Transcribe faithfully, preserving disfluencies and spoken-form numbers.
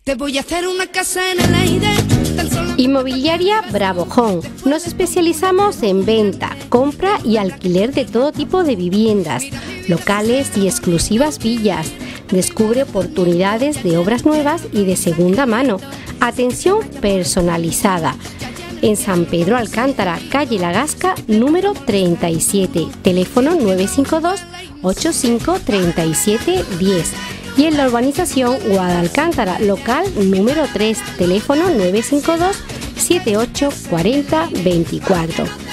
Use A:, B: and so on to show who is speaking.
A: Te voy a hacer una casa en el aire.
B: Inmobiliaria Bravo Home. Nos especializamos en venta, compra y alquiler de todo tipo de viviendas, locales y exclusivas villas. Descubre oportunidades de obras nuevas y de segunda mano. Atención personalizada. En San Pedro Alcántara, calle La Gasca, número treinta y siete, teléfono nueve cinco dos, ocho cinco tres siete uno cero. Y en la urbanización Guadalcántara, local número tres, teléfono nueve cinco dos, siete ocho cuatro cero dos cuatro.